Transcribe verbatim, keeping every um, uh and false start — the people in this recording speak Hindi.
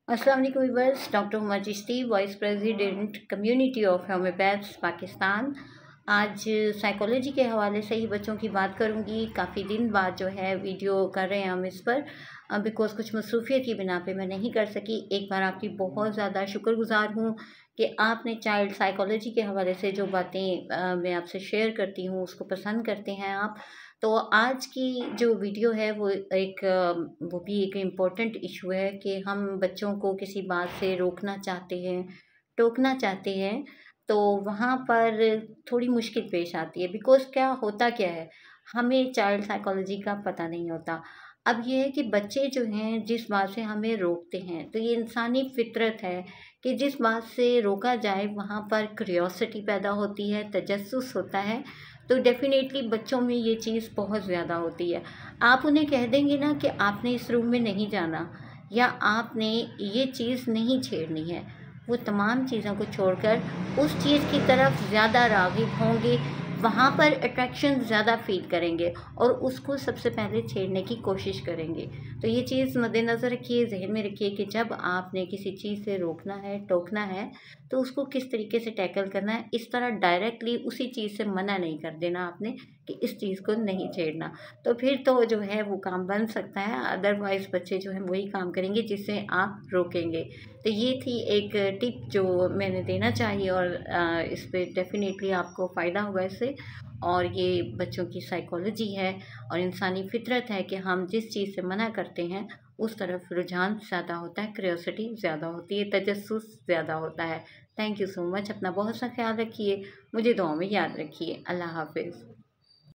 अस्सलाम वालेकुम viewers, doctor Huma Chishti, vice president community of homeopaths Pakistan. आज साइकोलॉजी के हवाले से ही बच्चों की बात करूंगी। काफ़ी दिन बाद जो है वीडियो कर रहे हैं हम इस पर, बिकॉज़ कुछ मसरूफियत की बिना पे मैं नहीं कर सकी। एक बार आपकी बहुत ज़्यादा शुक्रगुजार हूँ कि आपने चाइल्ड साइकोलॉजी के हवाले से जो बातें मैं आपसे शेयर करती हूँ उसको पसंद करते हैं आप। तो आज की जो वीडियो है वो एक वो भी एक इम्पोर्टेंट इशू है कि हम बच्चों को किसी बात से रोकना चाहते हैं, टोकना चाहते हैं, तो वहाँ पर थोड़ी मुश्किल पेश आती है। बिकॉज़ क्या होता क्या है, हमें चाइल्ड साइकोलॉजी का पता नहीं होता। अब ये है कि बच्चे जो हैं जिस बात से हमें रोकते हैं, तो ये इंसानी फितरत है कि जिस बात से रोका जाए वहाँ पर क्यूरियोसिटी पैदा होती है, तजस्सुस होता है। तो डेफ़िनेटली बच्चों में ये चीज़ बहुत ज़्यादा होती है। आप उन्हें कह देंगे ना कि आपने इस रूम में नहीं जाना या आपने ये चीज़ नहीं छेड़नी है, वो तमाम चीज़ों को छोड़कर उस चीज़ की तरफ ज़्यादा राग़िब होंगे, वहाँ पर अट्रैक्शन ज़्यादा फ़ील करेंगे और उसको सबसे पहले छेड़ने की कोशिश करेंगे। तो ये चीज़ मद्देनज़र रखिए, ज़हन में रखिए कि जब आपने किसी चीज़ से रोकना है, टोकना है, तो उसको किस तरीके से टैकल करना है। इस तरह डायरेक्टली उसी चीज़ से मना नहीं कर देना आपने कि इस चीज़ को नहीं छेड़ना, तो फिर तो जो है वो काम बन सकता है। अदरवाइज़ बच्चे जो हैं वही काम करेंगे जिससे आप रोकेंगे। तो ये थी एक टिप जो मैंने देना चाहिए और इस पे डेफ़िनेटली आपको फ़ायदा होगा इससे। और ये बच्चों की साइकोलॉजी है और इंसानी फ़ितरत है कि हम जिस चीज़ से मना करते हैं उस तरफ रुझान ज़्यादा होता है, क्यूरियोसिटी ज़्यादा होती है, तजस्सुस ज़्यादा होता है। Thank you so much. अपना बहुत सा ख्याल रखिए, मुझे दुआओं में याद रखिए। अल्लाह हाफ़िज़।